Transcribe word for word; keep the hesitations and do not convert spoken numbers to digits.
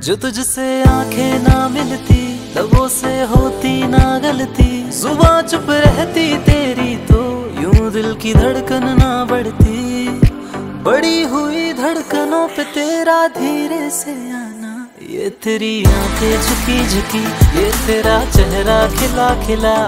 जो तुझसे आंखें ना मिलती, लबों से होती ना गलती, जुबां चुप रहती तेरी तो यूं दिल की धड़कन ना बढ़ती। बड़ी हुई धड़कनों पे तेरा धीरे से आना, ये तेरी आंखें झुकी झुकी, ये तेरा चेहरा खिला खिला,